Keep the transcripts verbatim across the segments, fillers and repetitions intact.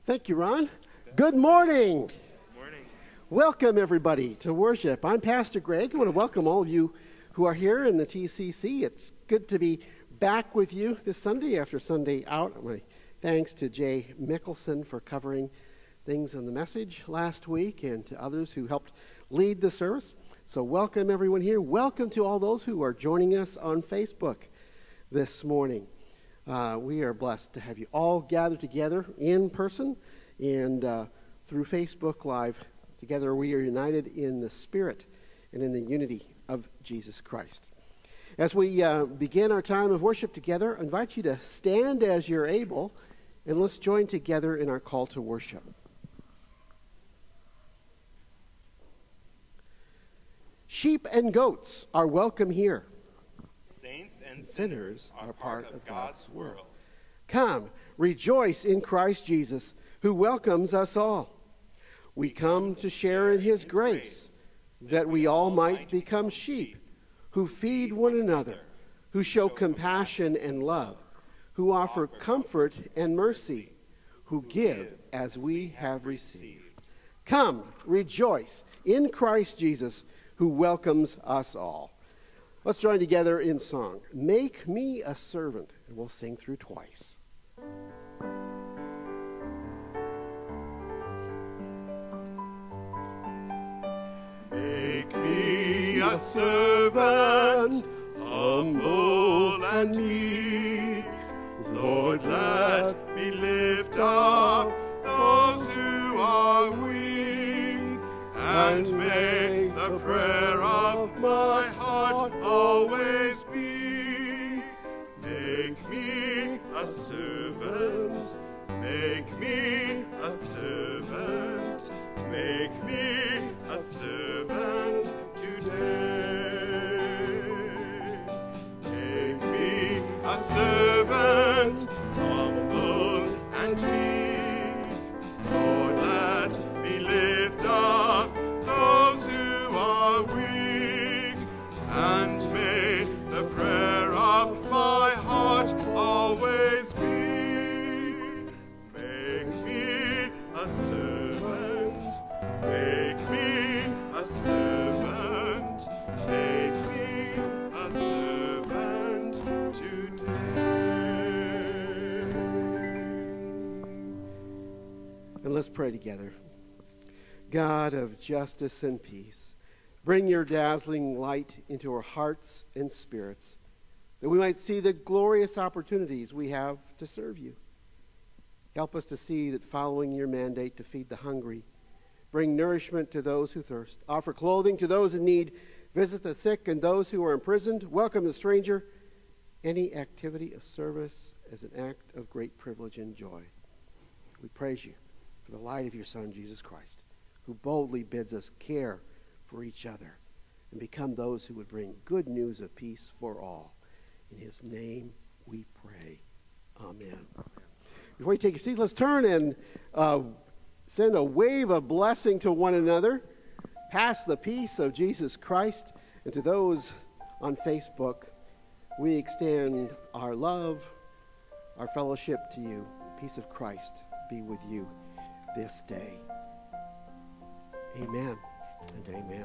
Thank you, Ron. Good morning. Good morning. Welcome, everybody, to worship. I'm Pastor Greg. I want to welcome all of you who are here in the T C C. It's good to be back with you this Sunday after Sunday out. My thanks to Jay Mickelson for covering things in the message last week and to others who helped lead the service. So welcome, everyone here. Welcome to all those who are joining us on Facebook this morning. Uh, we are blessed to have you all gathered together in person and uh, through Facebook Live. Together we are united in the Spirit and in the unity of Jesus Christ. As we uh, begin our time of worship together, I invite you to stand as you're able, and let's join together in our call to worship. Sheep and goats are welcome here. Saints and Sinners sinners are part of God's world. Come, rejoice in Christ Jesus, who welcomes us all. We come to share in his grace, that we all might become sheep, who feed one another, who show compassion and love, who offer comfort and mercy, who give as we have received. Come, rejoice in Christ Jesus, who welcomes us all. Let's join together in song. Make me a servant, and we'll sing through twice. Make me a servant, humble and meek. Lord, let me lift up those who are weak, and make the prayer of my heart always be. Make me a servant, make me a servant, make me a servant today. Make me a servant, humble and meek. Lord, let me lift up those who are weak, and may the prayer of my heart always be. Make me a servant, make me a servant, make me a servant today. And let's pray together. God of justice and peace, bring your dazzling light into our hearts and spirits, that we might see the glorious opportunities we have to serve you. Help us to see that following your mandate to feed the hungry, bring nourishment to those who thirst, offer clothing to those in need, visit the sick and those who are imprisoned, welcome the stranger, any activity of service as an act of great privilege and joy. We praise you for the light of your Son, Jesus Christ, who boldly bids us care for each other and become those who would bring good news of peace for all. In his name we pray. Amen. Before you take your seats, let's turn and uh, send a wave of blessing to one another. Pass the peace of Jesus Christ. And to those on Facebook, we extend our love, our fellowship to you. Peace of Christ be with you this day. Amen and amen.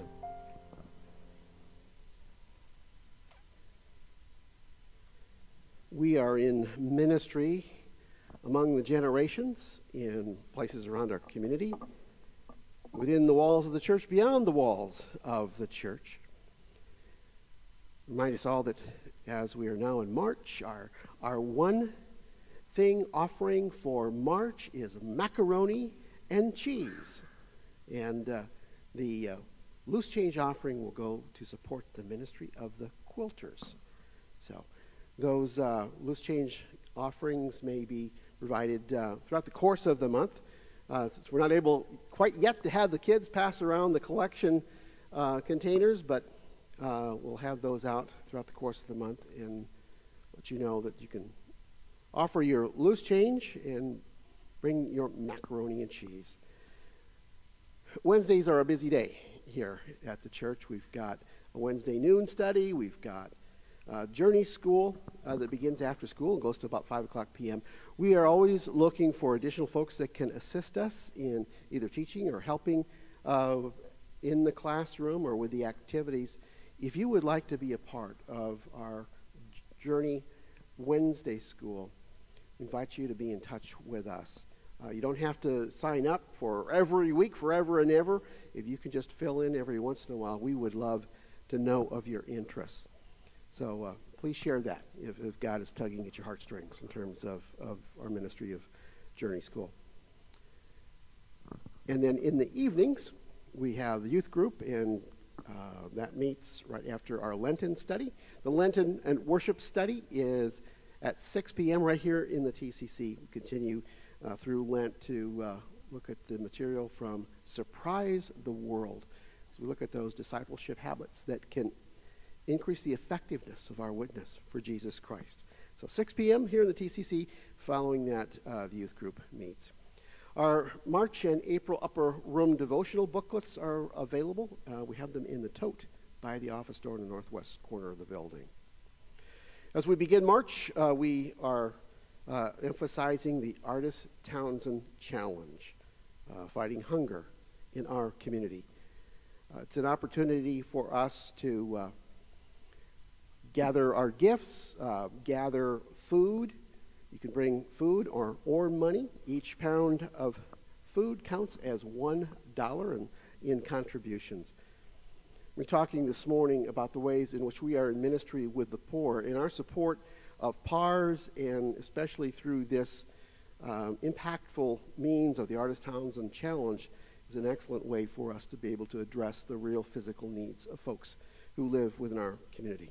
We are in ministry among the generations in places around our community, within the walls of the church, beyond the walls of the church. Remind us all that as we are now in March, our, our one thing offering for March is macaroni and cheese. And uh, the uh, loose change offering will go to support the ministry of the quilters. So those uh, loose change offerings may be provided uh, throughout the course of the month. Uh, since we're not able quite yet to have the kids pass around the collection uh, containers, but uh, we'll have those out throughout the course of the month and let you know that you can offer your loose change and bring your macaroni and cheese. Wednesdays are a busy day here at the church. We've got a Wednesday noon study. We've got uh, Journey School uh, that begins after school and goes to about five o'clock p m We are always looking for additional folks that can assist us in either teaching or helping uh, in the classroom or with the activities. If you would like to be a part of our Journey Wednesday School, I invite you to be in touch with us. Uh, you don't have to sign up for every week, forever and ever. If you can just fill in every once in a while, we would love to know of your interests. So uh, please share that if, if God is tugging at your heartstrings in terms of, of our ministry of Journey School. And then in the evenings, we have the youth group, and uh, that meets right after our Lenten study. The Lenten and worship study is at six p m right here in the T C C. We continue Uh, through Lent to uh, look at the material from Surprise the World. So we look at those discipleship habits that can increase the effectiveness of our witness for Jesus Christ. So six p m here in the T C C, following that uh, the youth group meets. Our March and April upper room devotional booklets are available. Uh, we have them in the tote by the office door in the northwest corner of the building. As we begin March, uh, we are Uh, emphasizing the Artist Townsend Challenge, uh, fighting hunger in our community. Uh, it's an opportunity for us to uh, gather our gifts, uh, gather food. You can bring food or, or money. Each pound of food counts as one dollar in, in contributions. We're talking this morning about the ways in which we are in ministry with the poor, in our support of P A R S, and especially through this um, impactful means of the Artist Townsend Challenge, is an excellent way for us to be able to address the real physical needs of folks who live within our community.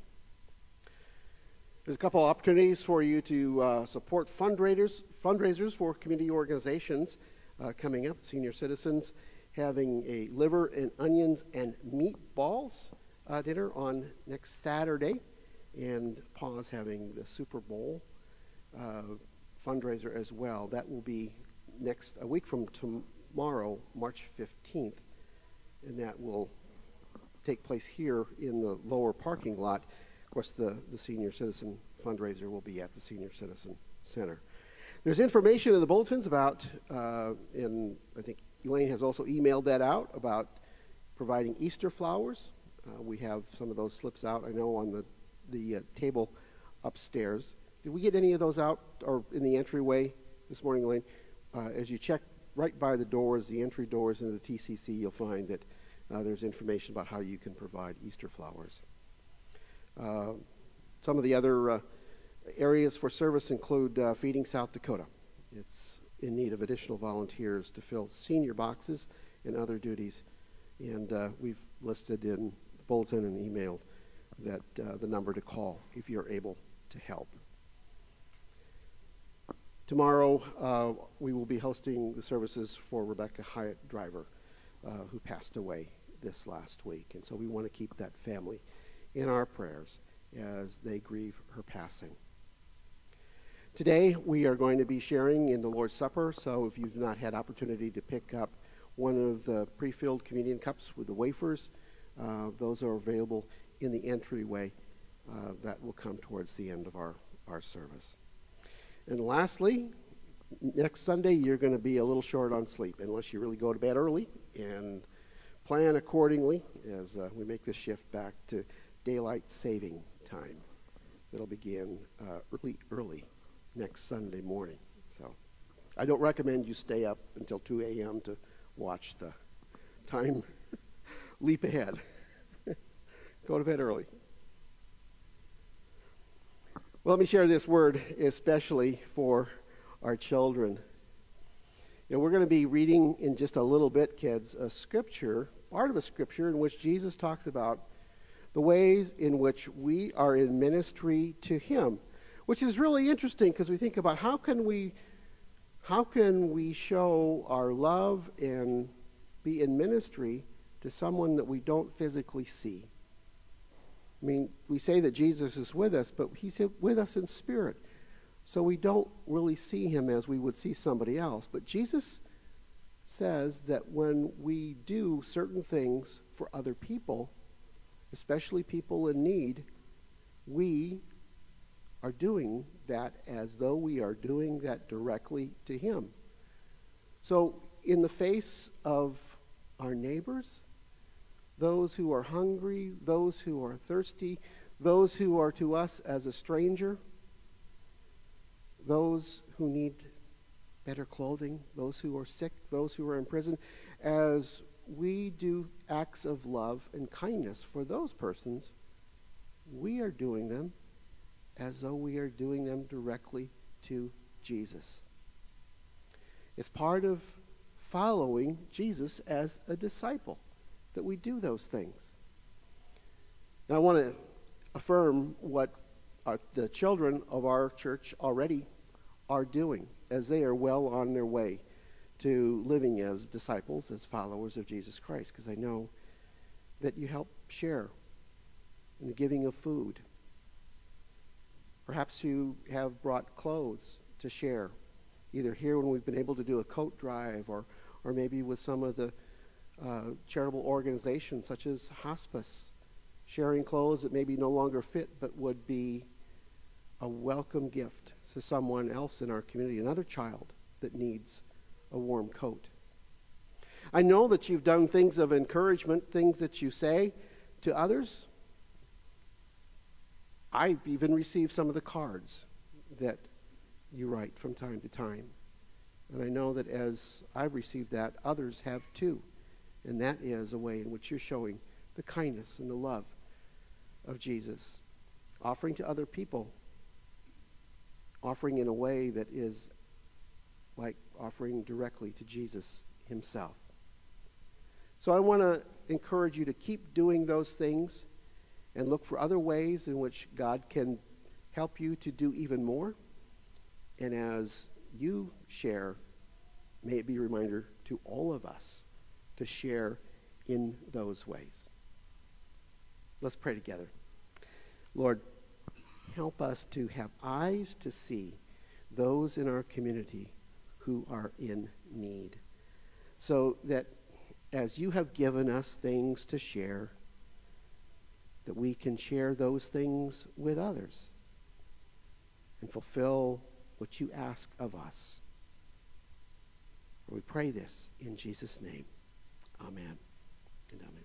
There's a couple of opportunities for you to uh, support fundraisers, fundraisers for community organizations uh, coming up. Senior Citizens having a liver and onions and meatballs uh, dinner on next Saturday, and P A S having the Super Bowl uh, fundraiser as well. That will be next a week from tomorrow, March fifteenth, and that will take place here in the lower parking lot. Of course, the, the Senior Citizen fundraiser will be at the Senior Citizen Center. There's information in the bulletins about, uh, and I think Elaine has also emailed that out, about providing Easter flowers. Uh, we have some of those slips out, I know, on the the uh, table upstairs. Did we get any of those out or in the entryway this morning, Elaine? Uh, as you check right by the doors, the entry doors into the T C C, you'll find that uh, there's information about how you can provide Easter flowers. Uh, some of the other uh, areas for service include uh, Feeding South Dakota. It's in need of additional volunteers to fill senior boxes and other duties, and uh, we've listed in the bulletin and emailed that uh, the number to call if you're able to help. Tomorrow, uh, we will be hosting the services for Rebecca Hyatt Driver, uh, who passed away this last week. And so we want to keep that family in our prayers as they grieve her passing. Today, we are going to be sharing in the Lord's Supper, so if you've not had opportunity to pick up one of the pre-filled communion cups with the wafers, uh, those are available in the entryway. Uh, that will come towards the end of our, our service. And lastly, next Sunday, you're going to be a little short on sleep, unless you really go to bed early and plan accordingly as uh, we make the shift back to daylight saving time. That'll begin uh, early, early next Sunday morning. So I don't recommend you stay up until two a m to watch the time leap ahead. Go to bed early. Well, let me share this word especially for our children. You know, we're going to be reading in just a little bit, kids, a scripture, part of a scripture in which Jesus talks about the ways in which we are in ministry to him, which is really interesting because we think about how can we how can we show our love and be in ministry to someone that we don't physically see. I mean, we say that Jesus is with us, but he's with us in spirit. So we don't really see him as we would see somebody else. But Jesus says that when we do certain things for other people, especially people in need, we are doing that as though we are doing that directly to him. So in the face of our neighbors, those who are hungry, those who are thirsty, those who are to us as a stranger, those who need better clothing, those who are sick, those who are in prison, as we do acts of love and kindness for those persons, we are doing them as though we are doing them directly to Jesus. It's part of following Jesus as a disciple that we do those things. And I want to affirm what our, the children of our church already are doing, as they are well on their way to living as disciples, as followers of Jesus Christ, because I know that you help share in the giving of food. Perhaps you have brought clothes to share, either here when we've been able to do a coat drive, or, or maybe with some of the uh, charitable organizations such as hospice, sharing clothes that maybe no longer fit but would be a welcome gift to someone else in our community, another child that needs a warm coat. I know that you've done things of encouragement, things that you say to others. I've even received some of the cards that you write from time to time. And I know that as I've received that, others have too. And that is a way in which you're showing the kindness and the love of Jesus. Offering to other people. Offering in a way that is like offering directly to Jesus himself. So I want to encourage you to keep doing those things and look for other ways in which God can help you to do even more. And as you share, may it be a reminder to all of us to share in those ways. Let's pray together. Lord, help us to have eyes to see those in our community who are in need, so that as you have given us things to share, that we can share those things with others and fulfill what you ask of us. We pray this in Jesus' name. Amen and amen.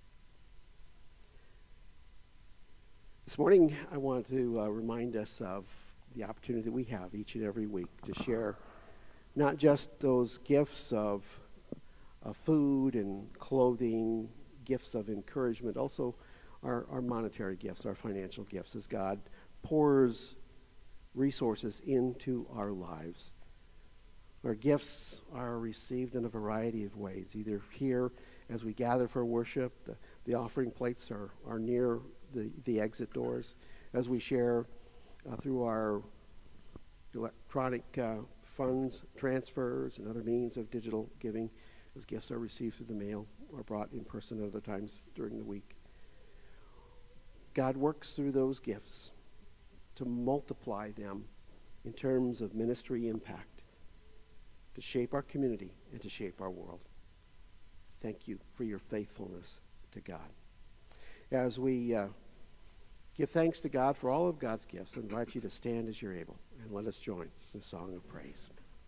This morning, I want to uh, remind us of the opportunity that we have each and every week to share not just those gifts of, of food and clothing, gifts of encouragement, also our, our monetary gifts, our financial gifts, as God pours resources into our lives. Our gifts are received in a variety of ways, either here as we gather for worship, the, the offering plates are, are near the, the exit doors, as we share uh, through our electronic uh, funds, transfers, and other means of digital giving, as gifts are received through the mail or brought in person at other times during the week. God works through those gifts to multiply them in terms of ministry impact, to shape our community and to shape our world. Thank you for your faithfulness to God. As we uh, give thanks to God for all of God's gifts, I invite you to stand as you're able, and let us join in the song of praise.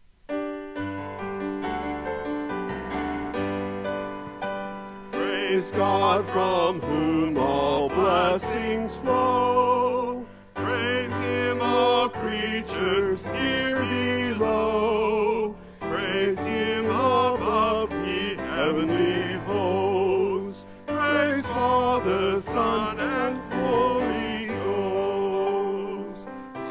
Praise God, from whom all blessings flow. Praise him, all creatures here below. Praise him above, ye heavenly hosts. Praise Father, Son, and Holy Ghost.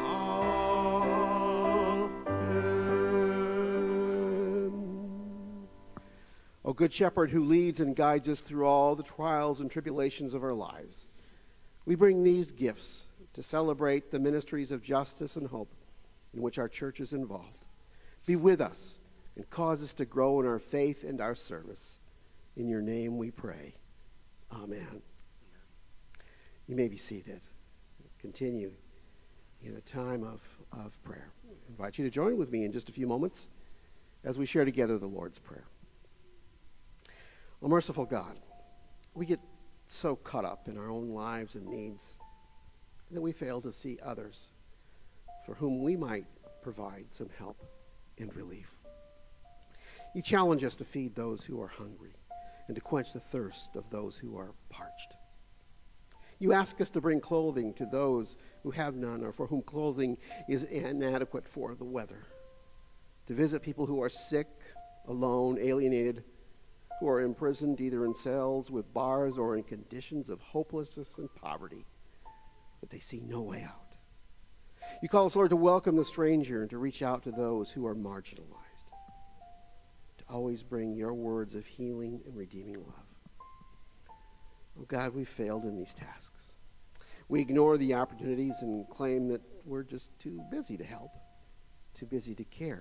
Amen. O Good Shepherd, who leads and guides us through all the trials and tribulations of our lives, we bring these gifts to celebrate the ministries of justice and hope in which our church is involved. Be with us and cause us to grow in our faith and our service. In your name we pray. Amen. You may be seated. Continue in a time of, of prayer. I invite you to join with me in just a few moments as we share together the Lord's Prayer. Oh, merciful God, we get so caught up in our own lives and needs. that we fail to see others for whom we might provide some help and relief. You challenge us to feed those who are hungry and to quench the thirst of those who are parched. You ask us to bring clothing to those who have none or for whom clothing is inadequate for the weather, to visit people who are sick, alone, alienated, who are imprisoned either in cells with bars or in conditions of hopelessness and poverty, that they see no way out. You call us, Lord, to welcome the stranger and to reach out to those who are marginalized, to always bring your words of healing and redeeming love. Oh God, we've failed in these tasks. We ignore the opportunities and claim that we're just too busy to help, too busy to care.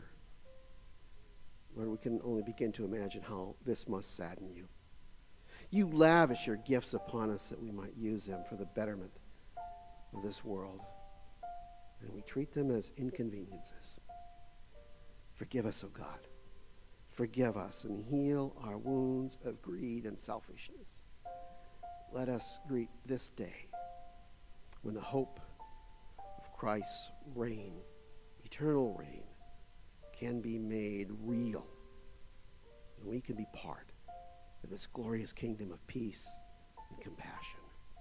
Lord, we can only begin to imagine how this must sadden you. You lavish your gifts upon us that we might use them for the betterment of this world, and we treat them as inconveniences. Forgive us, O God. Forgive us and heal our wounds of greed and selfishness. Let us greet this day when the hope of Christ's reign, eternal reign, can be made real, and we can be part of this glorious kingdom of peace and compassion.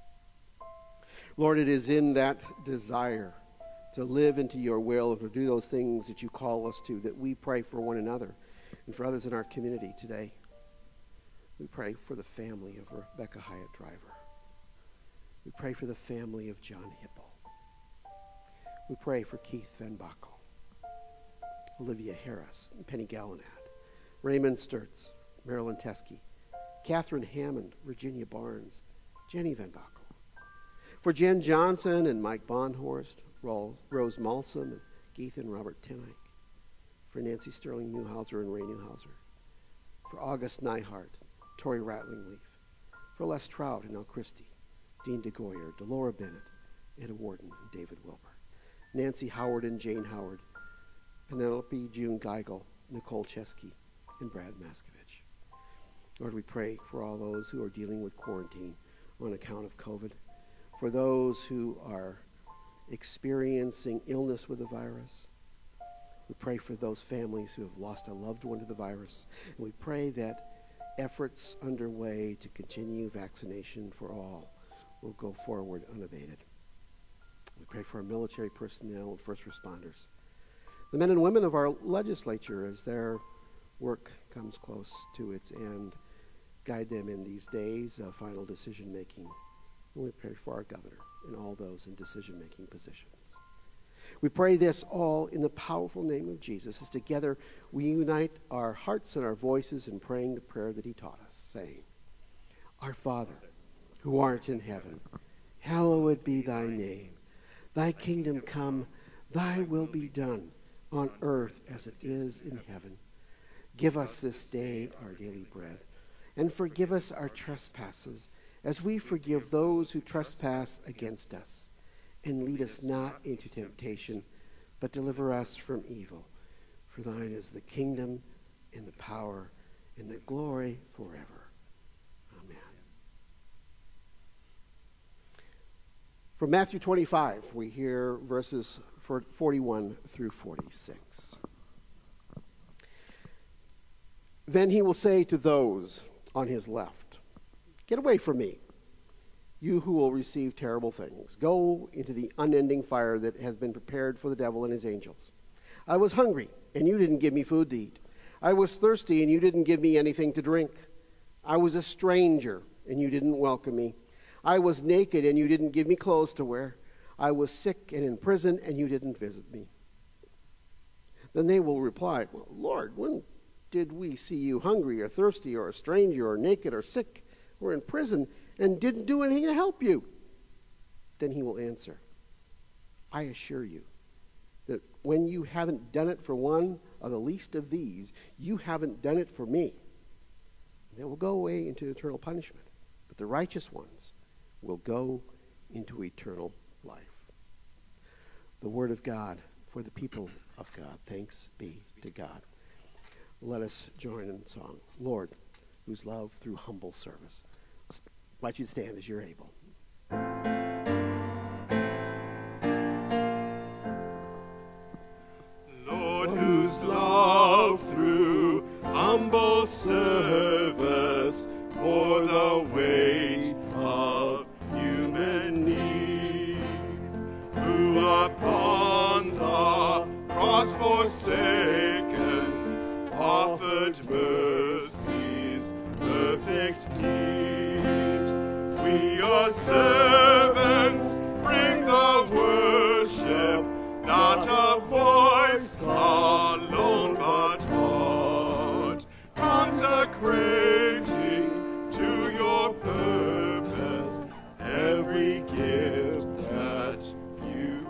Lord, it is in that desire to live into your will and to do those things that you call us to that we pray for one another and for others in our community today. We pray for the family of Rebecca Hyatt Driver. We pray for the family of John Hipple. We pray for Keith Van Backel, Olivia Harris, and Penny Gallinat, Raymond Sturtz, Marilyn Teskey, Catherine Hammond, Virginia Barnes, Jenny Van Backel. For Jen Johnson and Mike Bonhorst, Rose Malsum, and Keith and Robert Tinike. For Nancy Sterling Newhauser and Ray Newhauser. For August Neihart, Tori Ratlingleaf. For Les Trout and El Christie, Dean DeGoyer, Delora Bennett, Ida Warden, and David Wilbur. Nancy Howard and Jane Howard, Penelope June Geigel, Nicole Chesky, and Brad Maskovich. Lord, we pray for all those who are dealing with quarantine on account of COVID, for those who are experiencing illness with the virus. We pray for those families who have lost a loved one to the virus, and we pray that efforts underway to continue vaccination for all will go forward unabated. We pray for our military personnel and first responders, the men and women of our legislature as their work comes close to its end. Guide them in these days of final decision making. And we pray for our governor and all those in decision making positions. We pray this all in the powerful name of Jesus, as together we unite our hearts and our voices in praying the prayer that he taught us, saying, Our Father, who art in heaven, hallowed be thy name. Thy kingdom come, thy will be done, on earth as it is in heaven. Give us this day our daily bread, and forgive us our trespasses, as we forgive those who trespass against us. And lead us not into temptation, but deliver us from evil. For thine is the kingdom, and the power, and the glory forever. Amen. From Matthew twenty-five, we hear verses forty-one through forty-six. Then he will say to those on his left, Get away from me, you who will receive terrible things. Go into the unending fire that has been prepared for the devil and his angels. I was hungry, and you didn't give me food to eat. I was thirsty, and you didn't give me anything to drink. I was a stranger, and you didn't welcome me. I was naked, and you didn't give me clothes to wear. I was sick and in prison, and you didn't visit me. Then they will reply, Well, Lord, when did we see you hungry or thirsty or a stranger or naked or sick or in prison and didn't do anything to help you? Then he will answer, I assure you that when you haven't done it for one of the least of these, you haven't done it for me. And they will go away into eternal punishment, but the righteous ones will go into eternal life. The word of God for the people of God. Thanks be to God. Let us join in song. Lord, whose love through humble service. I invite you to stand as you're able. upon the cross forsaken, offered mercy's perfect deed. We, your servants, bring the worship, not a voice alone but heart, consecrating to your purpose every gift that you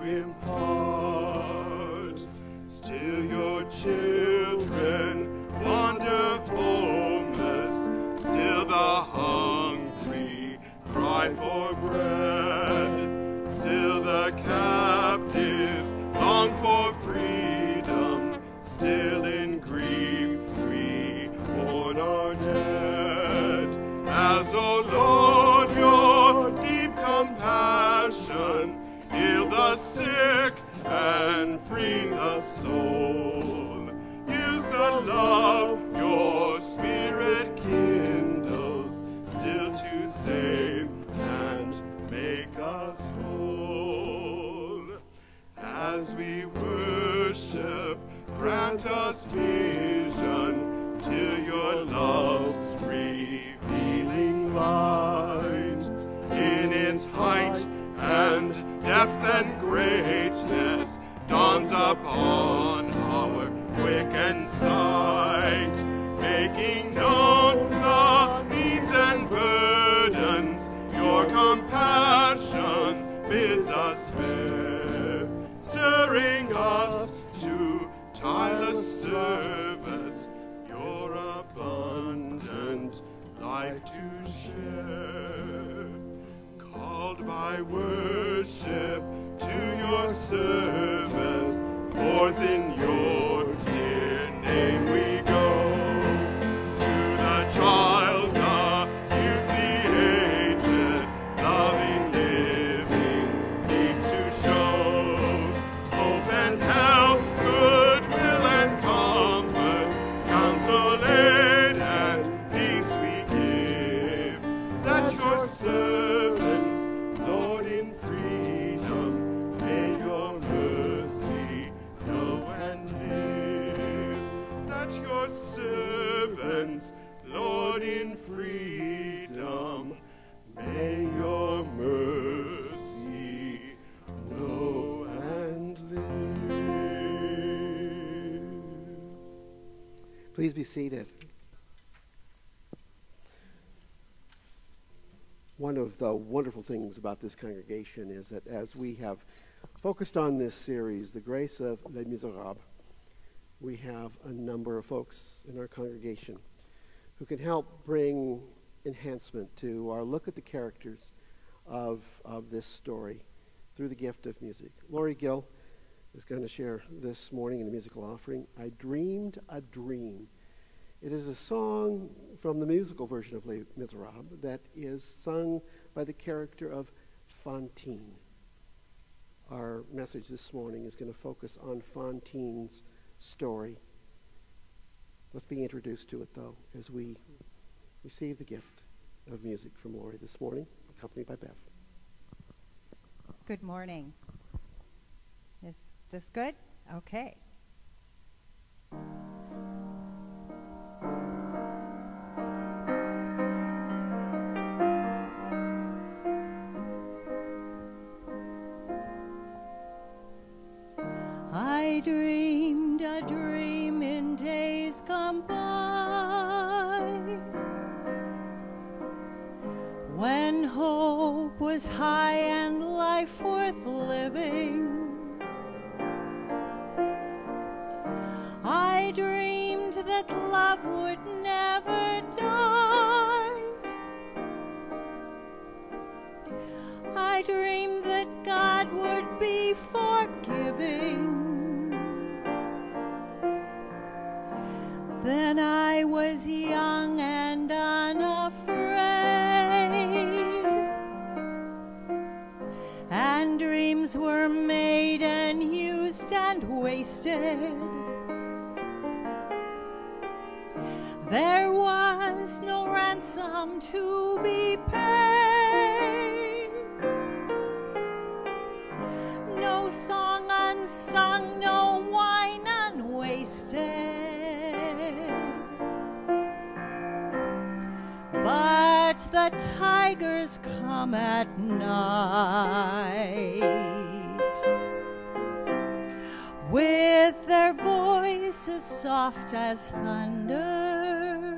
impart. Still your children wander homeless, still the hungry cry for bread, still the captives long for freedom, still in grief we mourn our dead. As, O Lord, your deep compassion heal the sick and free the soul. Use the love your Spirit kindles still to save and make us whole. As we worship, grant us vision till your love's revealing light. In its height and depth and greatness dawns upon our quickened sight, making known the needs and burdens your compassion bids us bear, stirring us to tireless service, your abundant life to share. Called by worship to your service, forth in your dear name we go. To the child, the youth created, loving, living, needs to show hope and help, goodwill and comfort, counsel, aid, and peace we give. That your servants, Lord, in freedom, may your mercy know and live. That your servants, Lord, in freedom, may your mercy know and live. Please be seated. One of the wonderful things about this congregation is that as we have focused on this series, the Grace of Les Misérables, we have a number of folks in our congregation who can help bring enhancement to our look at the characters of, of this story through the gift of music. Lori Gill is going to share this morning in the musical offering, I Dreamed a Dream. It is a song from the musical version of Les Misérables that is sung by the character of Fantine. Our message this morning is going to focus on Fantine's story. Let's be introduced to it, though, as we receive the gift of music from Lori this morning, accompanied by Bev. Good morning. Is this good? Okay. I dreamed a dream in days gone by, when hope was high and life worth living. I dreamed that love would never die. I dreamed that God would be forgiving. Then I was young and unafraid, and dreams were made and used and wasted. There was no ransom to be paid, no song tigers come at night with their voices soft as thunder,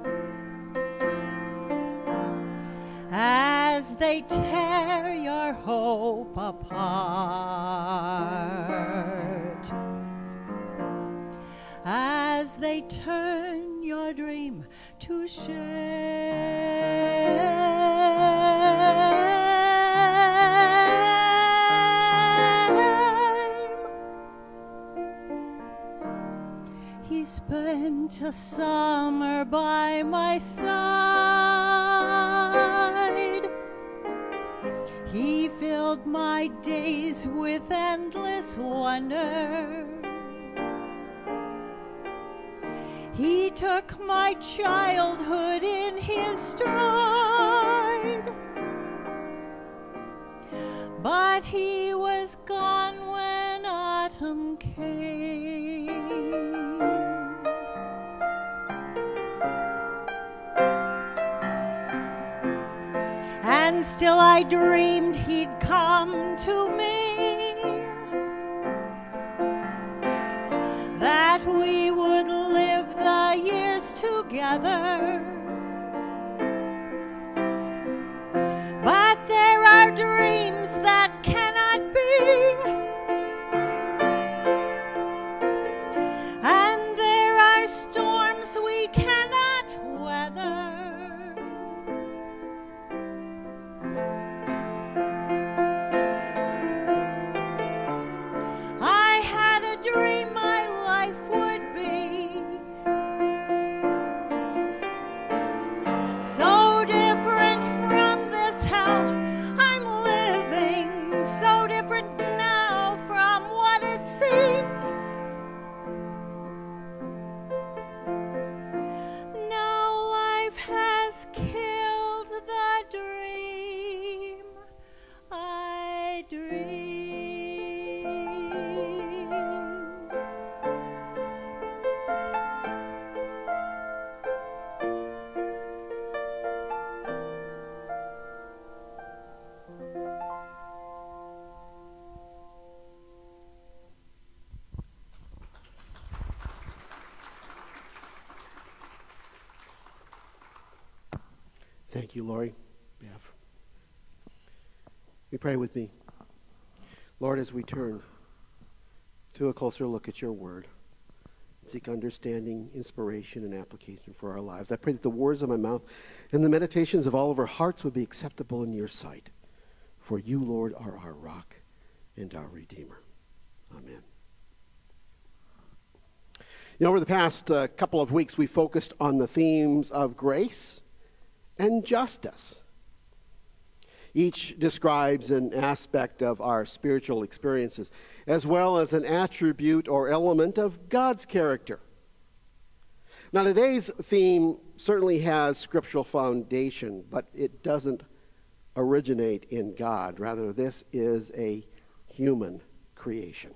as they tear your hope apart, as they turn your dream to shame. He spent a summer by my side. He filled my days with endless wonder. He took my childhood in his stride, but he was gone when autumn came. And still I dreamed he'd come to me, that we would live the years together. But there are dreams that cannot be, and there are storms we cannot weather. I had a dream my life would be so different from this hell I'm living, so different now from what it seemed. Now life has killed the dream I dreamed. Thank you, Lori. Bev. You pray with me. Lord, as we turn to a closer look at your word, seek understanding, inspiration, and application for our lives, I pray that the words of my mouth and the meditations of all of our hearts would be acceptable in your sight. For you, Lord, are our rock and our Redeemer. Amen. You know, over the past uh, couple of weeks, we focused on the themes of grace and justice. Each describes an aspect of our spiritual experiences, as well as an attribute or element of God's character. Now, today's theme certainly has scriptural foundation, but it doesn't originate in God. Rather, this is a human creation.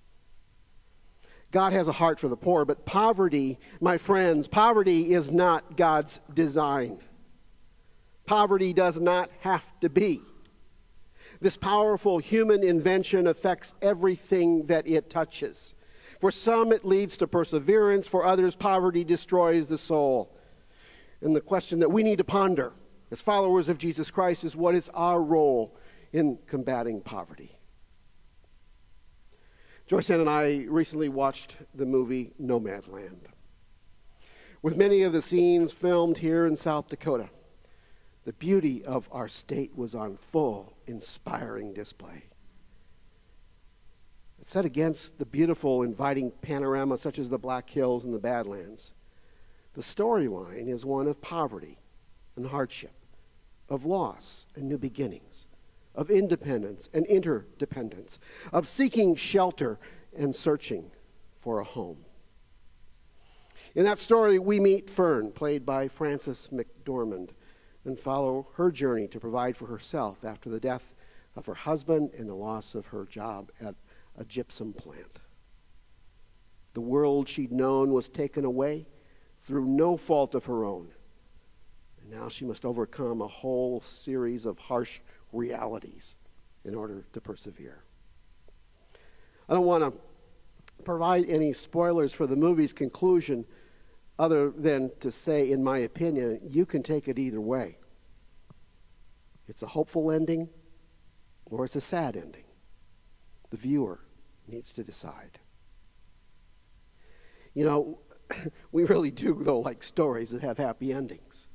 God has a heart for the poor, but poverty, my friends, poverty is not God's design. Poverty does not have to be. This powerful human invention affects everything that it touches. For some, it leads to perseverance. For others, poverty destroys the soul. And the question that we need to ponder as followers of Jesus Christ is, what is our role in combating poverty? Joyce and I recently watched the movie Nomadland. With many of the scenes filmed here in South Dakota, the beauty of our state was on full, inspiring display. It's set against the beautiful, inviting panorama such as the Black Hills and the Badlands. The storyline is one of poverty and hardship, of loss and new beginnings, of independence and interdependence, of seeking shelter and searching for a home. In that story, we meet Fern, played by Frances McDormand, and follow her journey to provide for herself after the death of her husband and the loss of her job at a gypsum plant. The world she'd known was taken away through no fault of her own. And Now she must overcome a whole series of harsh realities in order to persevere. I don't want to provide any spoilers for the movie's conclusion other than to say, in my opinion, you can take it either way. It's a hopeful ending or it's a sad ending. The viewer needs to decide. You know, we really do, though, like stories that have happy endings.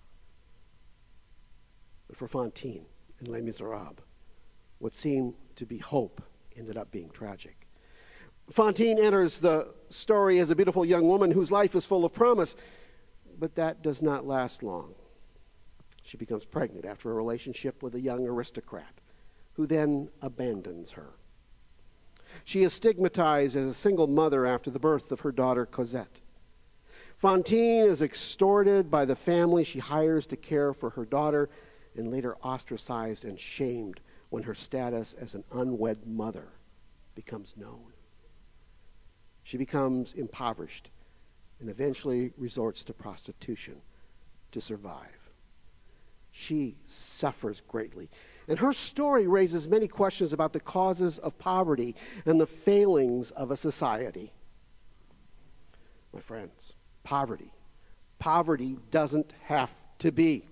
But for Fantine and Les Misérables, what seemed to be hope ended up being tragic. Fantine enters the story as a beautiful young woman whose life is full of promise, but that does not last long. She becomes pregnant after a relationship with a young aristocrat, who then abandons her. She is stigmatized as a single mother after the birth of her daughter Cosette. Fantine is extorted by the family she hires to care for her daughter, and later ostracized and shamed when her status as an unwed mother becomes known. She becomes impoverished and eventually resorts to prostitution to survive. She suffers greatly. And her story raises many questions about the causes of poverty and the failings of a society. My friends, poverty. Poverty doesn't have to be.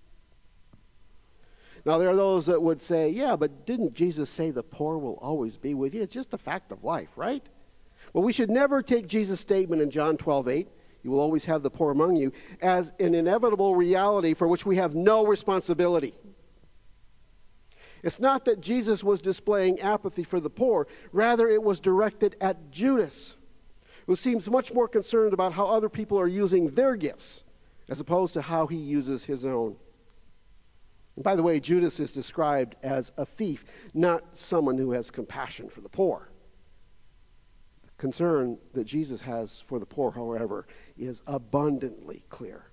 Now, there are those that would say, yeah, but didn't Jesus say the poor will always be with you? It's just a fact of life, right? Well, we should never take Jesus' statement in John twelve eight, you will always have the poor among you, as an inevitable reality for which we have no responsibility. It's not that Jesus was displaying apathy for the poor. Rather, it was directed at Judas, who seems much more concerned about how other people are using their gifts as opposed to how he uses his own. And by the way, Judas is described as a thief, not someone who has compassion for the poor. The concern that Jesus has for the poor, however, is abundantly clear.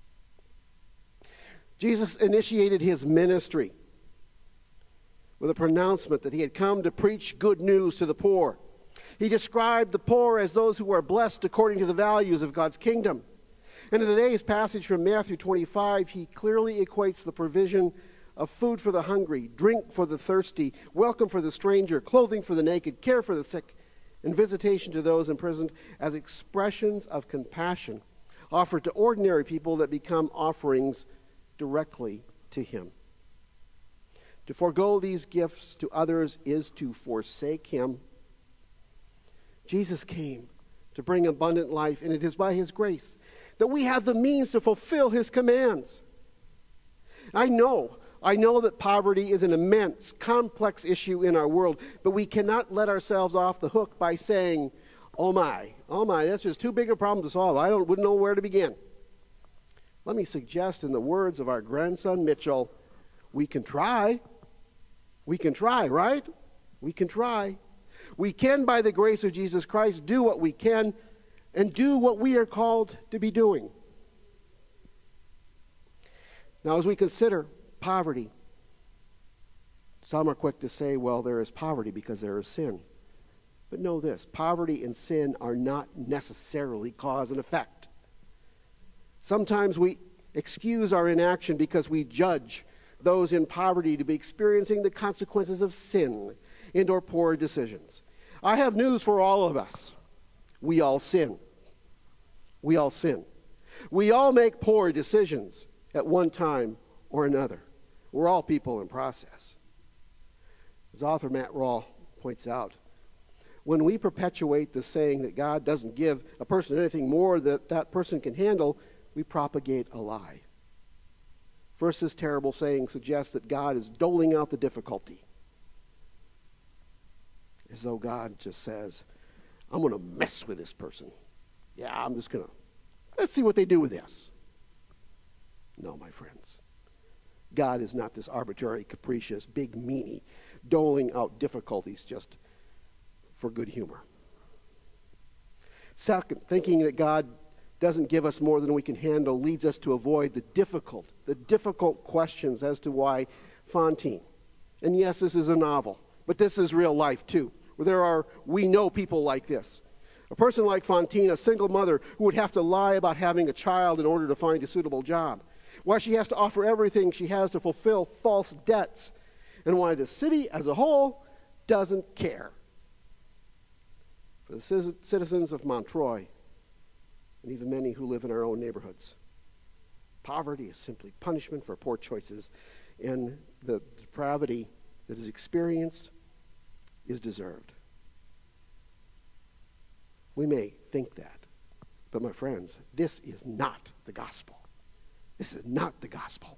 Jesus initiated his ministry with a pronouncement that he had come to preach good news to the poor. He described the poor as those who are blessed according to the values of God's kingdom. And in today's passage from Matthew twenty-five, he clearly equates the provision of food for the hungry, drink for the thirsty, welcome for the stranger, clothing for the naked, care for the sick, and visitation to those imprisoned as expressions of compassion offered to ordinary people that become offerings directly to him. To forego these gifts to others is to forsake him. Jesus came to bring abundant life, and it is by his grace that we have the means to fulfill his commands. I know, I know that poverty is an immense, complex issue in our world, but we cannot let ourselves off the hook by saying, oh my, oh my, that's just too big a problem to solve. I don't, wouldn't know where to begin. Let me suggest, in the words of our grandson Mitchell, we can try. We can try, right? We can try. We can, by the grace of Jesus Christ, do what we can and do what we are called to be doing. Now, as we consider poverty, some are quick to say, well, there is poverty because there is sin. But know this, poverty and sin are not necessarily cause and effect. Sometimes we excuse our inaction because we judge those in poverty to be experiencing the consequences of sin and or poor decisions. I have news for all of us. We all sin. We all sin. We all make poor decisions at one time or another. We're all people in process. As author Matt Rawl points out, when we perpetuate the saying that God doesn't give a person anything more that that person can handle, we propagate a lie. First, this terrible saying suggests that God is doling out the difficulty, as though God just says, I'm going to mess with this person. Yeah, I'm just going to, let's see what they do with this. No, my friends. God is not this arbitrary, capricious, big meanie, doling out difficulties just for good humor. Second, thinking that God doesn't give us more than we can handle leads us to avoid the difficult, the difficult questions as to why Fantine. And yes, this is a novel, but this is real life too. Where there are, we know people like this. A person like Fantine, a single mother who would have to lie about having a child in order to find a suitable job. why she has to offer everything she has to fulfill false debts, and why the city as a whole doesn't care. For the citizens of Montreuil, and even many who live in our own neighborhoods, poverty is simply punishment for poor choices, and the depravity that is experienced is deserved. We may think that, but my friends, this is not the gospel. This is not the gospel.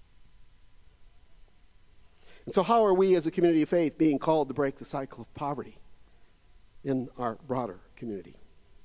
And so how are we as a community of faith being called to break the cycle of poverty in our broader community?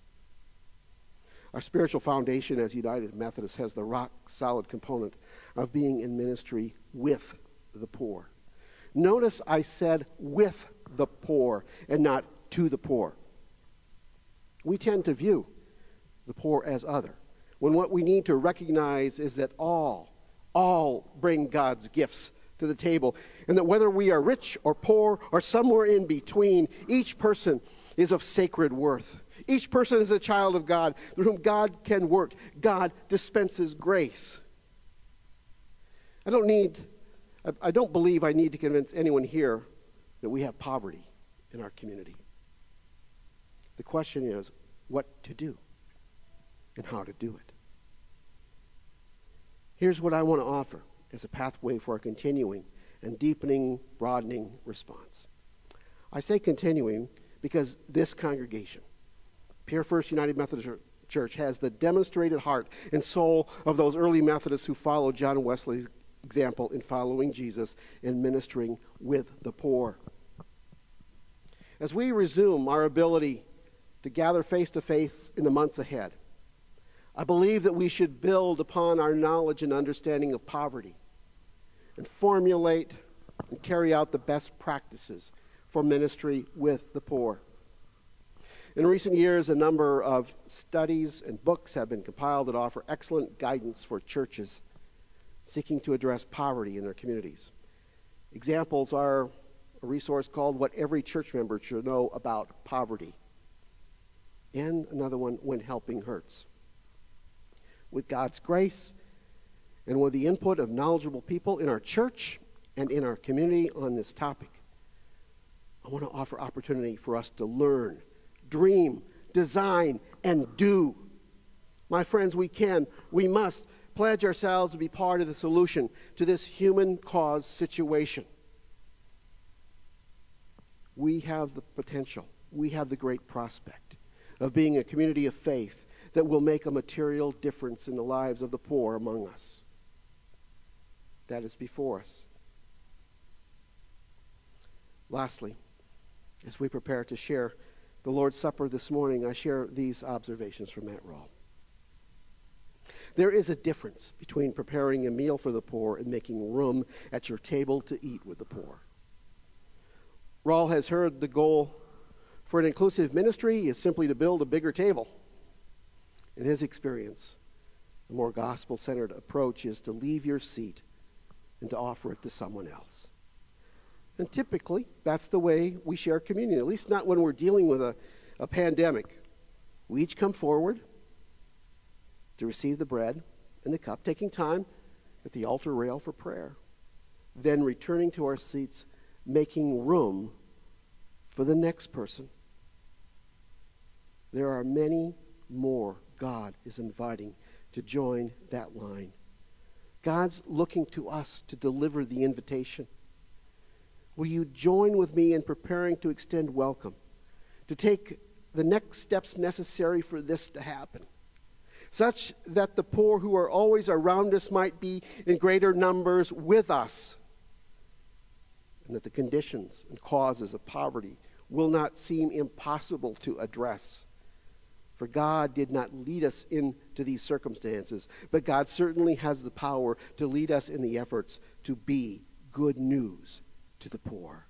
Our spiritual foundation as United Methodists has the rock-solid component of being in ministry with the poor. Notice I said with the poor and not to the poor. We tend to view the poor as other, when what we need to recognize is that all, all bring God's gifts to the table, and that whether we are rich or poor or somewhere in between, each person is of sacred worth. Each person is a child of God through whom God can work. God dispenses grace. I don't need, I don't believe I need to convince anyone here that we have poverty in our community. The question is what to do and how to do it. Here's what I want to offer as a pathway for a continuing and deepening, broadening response. I say continuing because this congregation, Pier First United Methodist Church, has the demonstrated heart and soul of those early Methodists who followed John Wesley's example in following Jesus and ministering with the poor. As we resume our ability to gather face to face in the months ahead, I believe that we should build upon our knowledge and understanding of poverty and formulate and carry out the best practices for ministry with the poor. In recent years, a number of studies and books have been compiled that offer excellent guidance for churches seeking to address poverty in their communities. Examples are a resource called What Every Church Member Should Know About Poverty, and another one, When Helping Hurts. With God's grace and with the input of knowledgeable people in our church and in our community on this topic, I want to offer opportunity for us to learn, dream, design, and do. My friends, we can, we must pledge ourselves to be part of the solution to this human cause situation. We have the potential, we have the great prospect of being a community of faith that will make a material difference in the lives of the poor among us. That is before us. Lastly, as we prepare to share the Lord's Supper this morning, I share these observations from Matt Rawle. There is a difference between preparing a meal for the poor and making room at your table to eat with the poor. Rawle has heard the goal for an inclusive ministry is simply to build a bigger table. In his experience, the more gospel-centered approach is to leave your seat and to offer it to someone else. And typically, that's the way we share communion, at least not when we're dealing with a, a pandemic. We each come forward to receive the bread and the cup, taking time at the altar rail for prayer, then returning to our seats, making room for the next person. There are many more God is inviting to join that line. God's looking to us to deliver the invitation. Will you join with me in preparing to extend welcome, to take the next steps necessary for this to happen, such that the poor who are always around us might be in greater numbers with us, and that the conditions and causes of poverty will not seem impossible to address. For God did not lead us into these circumstances, but God certainly has the power to lead us in the efforts to be good news to the poor.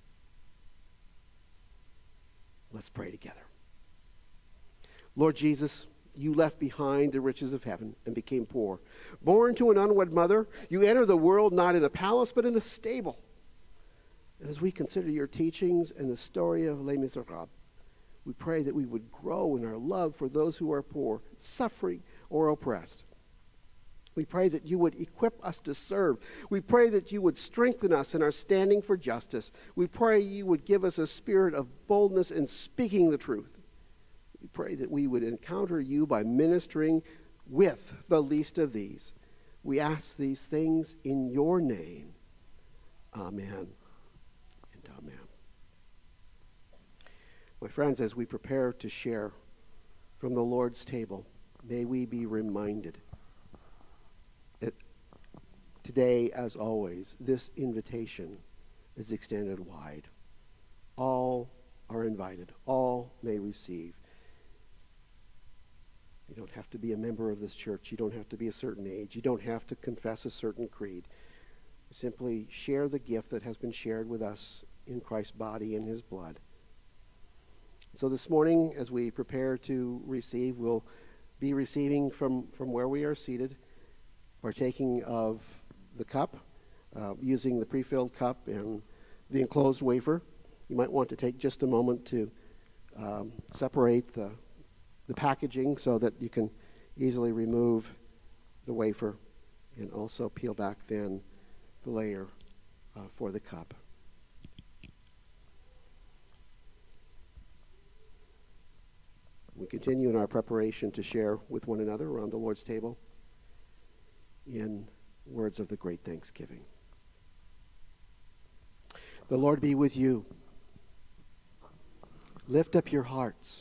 Let's pray together. Lord Jesus, you left behind the riches of heaven and became poor. Born to an unwed mother, you enter the world not in a palace, but in a stable. And as we consider your teachings and the story of Les Misérables, we pray that we would grow in our love for those who are poor, suffering, or oppressed. We pray that you would equip us to serve. We pray that you would strengthen us in our standing for justice. We pray you would give us a spirit of boldness in speaking the truth. We pray that we would encounter you by ministering with the least of these. We ask these things in your name. Amen and amen. My friends, as we prepare to share from the Lord's table, may we be reminded that today, as always, this invitation is extended wide. All are invited. All may receive. You don't have to be a member of this church. You don't have to be a certain age. You don't have to confess a certain creed. Simply share the gift that has been shared with us in Christ's body and his blood. So this morning, as we prepare to receive, we'll be receiving from, from where we are seated, partaking of the cup, uh, using the pre-filled cup and the enclosed wafer. You might want to take just a moment to um, separate the, the packaging so that you can easily remove the wafer and also peel back then the layer uh, for the cup. We continue in our preparation to share with one another around the Lord's table in words of the great thanksgiving. The Lord be with you. Lift up your hearts.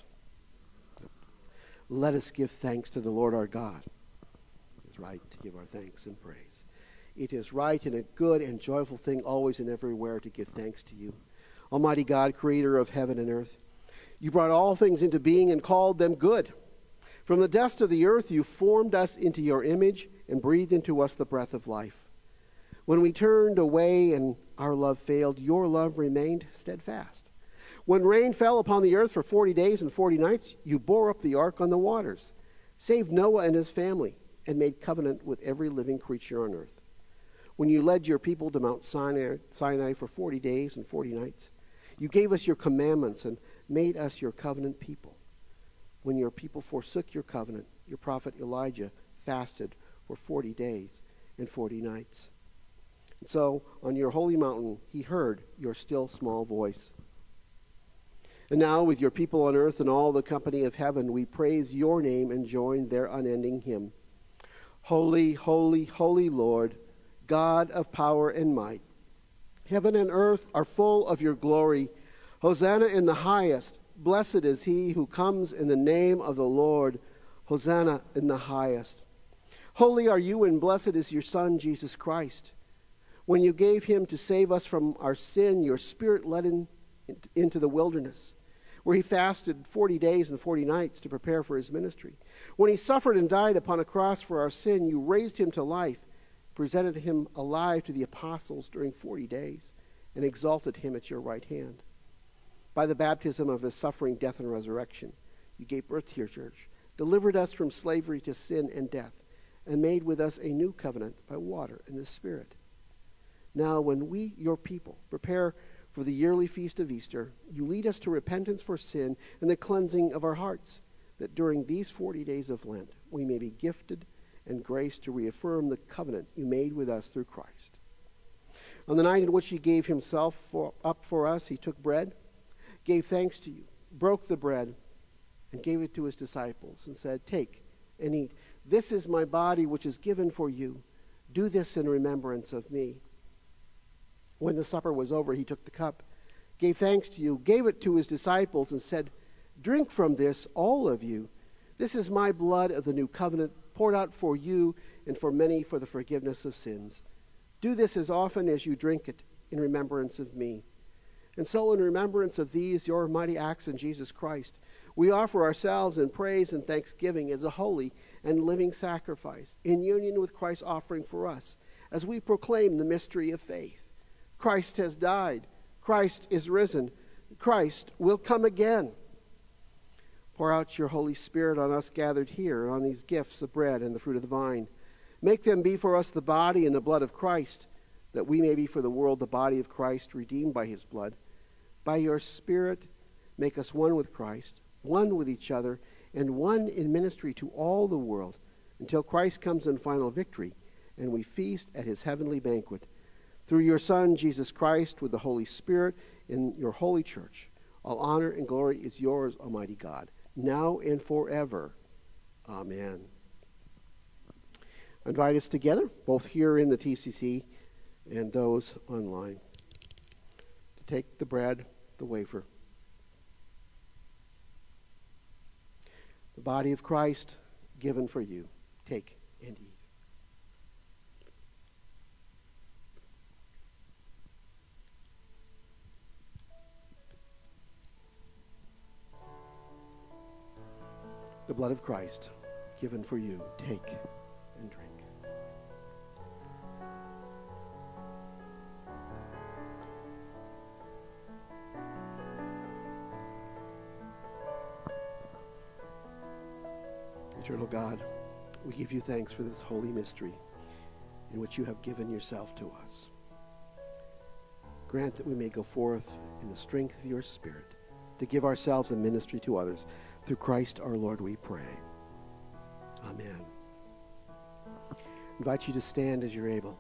Let us give thanks to the Lord our God. It is right to give our thanks and praise. It is right and a good and joyful thing always and everywhere to give thanks to you. Almighty God, creator of heaven and earth, you brought all things into being and called them good. From the dust of the earth you formed us into your image and breathed into us the breath of life. When we turned away and our love failed, your love remained steadfast. When rain fell upon the earth for forty days and forty nights, you bore up the ark on the waters, saved Noah and his family, and made covenant with every living creature on earth. When you led your people to Mount Sinai, Sinai for forty days and forty nights, you gave us your commandments and made us your covenant people. When your people forsook your covenant, your prophet Elijah fasted for forty days and forty nights. And so, on your holy mountain, he heard your still small voice. And now, with your people on earth and all the company of heaven, we praise your name and join their unending hymn. Holy, holy, holy Lord, God of power and might. Heaven and earth are full of your glory. Hosanna in the highest. Blessed is he who comes in the name of the Lord. Hosanna in the highest. Holy are you and blessed is your Son, Jesus Christ. When you gave him to save us from our sin, your Spirit led him into the wilderness, where he fasted forty days and forty nights to prepare for his ministry. When he suffered and died upon a cross for our sin, you raised him to life, presented him alive to the apostles during forty days, and exalted him at your right hand. By the baptism of his suffering, death, and resurrection, you gave birth to your church, delivered us from slavery to sin and death, and made with us a new covenant by water and the Spirit. Now, when we, your people, prepare for the yearly feast of Easter, you lead us to repentance for sin and the cleansing of our hearts, that during these forty days of Lent, we may be gifted and grace to reaffirm the covenant you made with us through Christ. On the night in which he gave himself for, up for us, he took bread, gave thanks to you, broke the bread, and gave it to his disciples, and said, "Take and eat. This is my body, which is given for you. Do this in remembrance of me." When the supper was over, he took the cup, gave thanks to you, gave it to his disciples, and said, "Drink from this, all of you. This is my blood of the new covenant, poured out for you and for many for the forgiveness of sins. Do this as often as you drink it in remembrance of me." And so, in remembrance of these, your mighty acts in Jesus Christ, we offer ourselves in praise and thanksgiving as a holy and living sacrifice, in union with Christ's offering for us, as we proclaim the mystery of faith. Christ has died. Christ is risen. Christ will come again. Pour out your Holy Spirit on us gathered here, on these gifts of bread and the fruit of the vine. Make them be for us the body and the blood of Christ, that we may be for the world the body of Christ, redeemed by his blood. By your Spirit, make us one with Christ, one with each other, and one in ministry to all the world, until Christ comes in final victory and we feast at his heavenly banquet. Through your Son, Jesus Christ, with the Holy Spirit in your holy church, all honor and glory is yours, Almighty God, now and forever. Amen. I invite us together, both here in the T C C and those online, to take the bread, the wafer, the body of Christ given for you. Take and eat. The blood of Christ given for you. Take and drink. Eternal God, we give you thanks for this holy mystery in which you have given yourself to us. Grant that we may go forth in the strength of your Spirit to give ourselves a ministry to others. Through Christ our Lord we pray. Amen. I invite you to stand as you're able.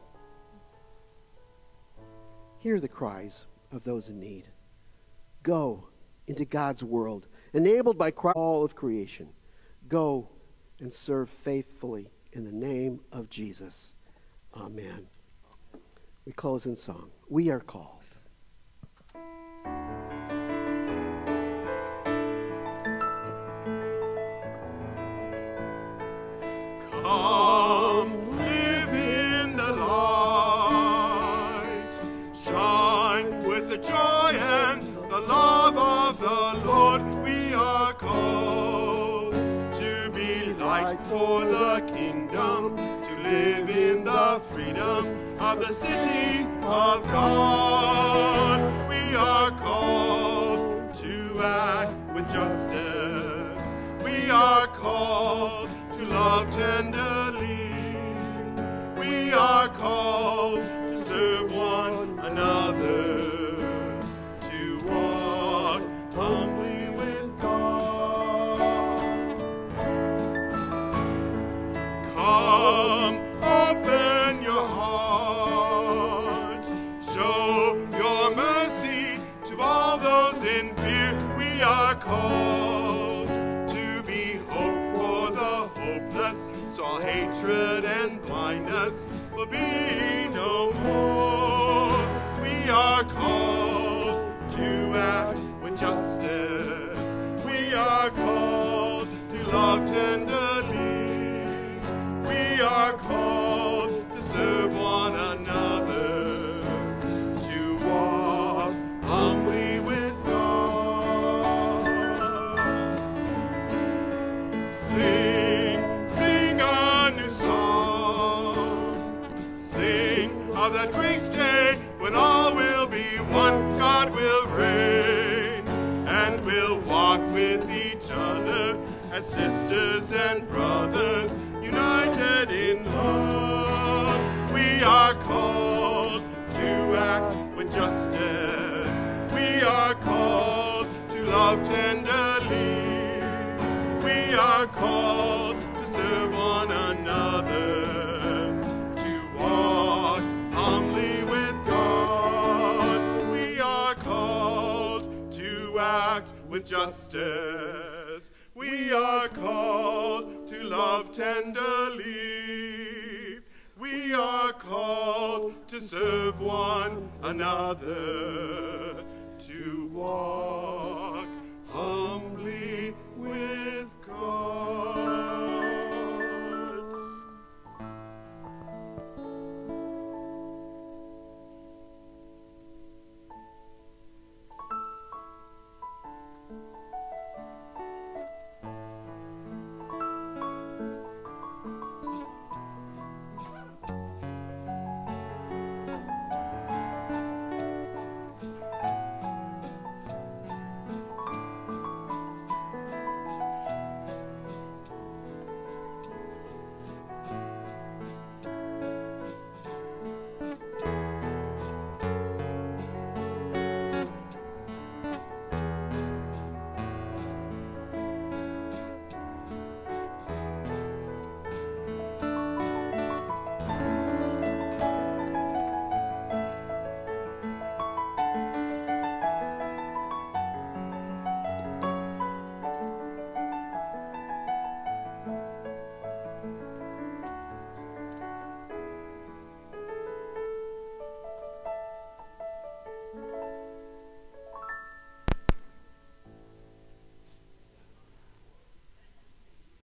Hear the cries of those in need. Go into God's world, enabled by Christ, all of creation. Go and serve faithfully in the name of Jesus. Amen. We close in song. We are called. Come, live in the light, shine with the joy and the love of the Lord. We are called to be light for the kingdom, to live in the freedom of the city of God. We are called to act with justice. We are called to love tenderly. We are called to serve one another, to walk humbly with God. Come, open your heart, show your mercy to all those in fear. We are called to be hope for the hopeless, so all hatred and blindness will be no more. We are called to act with justice. We are called to love tenderly. We are called to serve one another, to walk humbly with God. Sing, sing a new song. Sing of that great day when all will be one. God will reign and we'll walk with each other as sisters and brothers, united in love. We are called to act with justice. We are called to love tenderly. We are called to serve one another, to walk humbly with God. We are called to act with justice. We are called to love tenderly. We are called to serve one another,